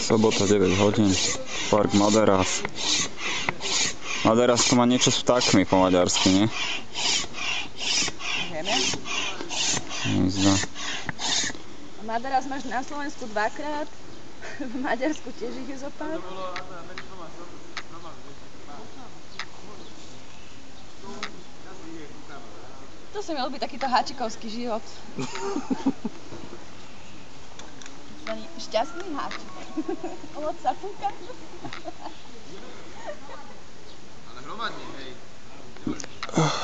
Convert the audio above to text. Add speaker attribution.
Speaker 1: Sobota 9 hodín, park Maderas. Maderasko má niečo s vtákmi po maďarsky, nie?
Speaker 2: Vieme.
Speaker 1: Nezda.
Speaker 2: Maderas máš na Slovensku dvakrát, v Maďarsku tiež ich je zopár. To sa mi ľúbi takýto háčikovský život. Šťastný háčik. Od sapúka.
Speaker 3: Ale hromadne, hej.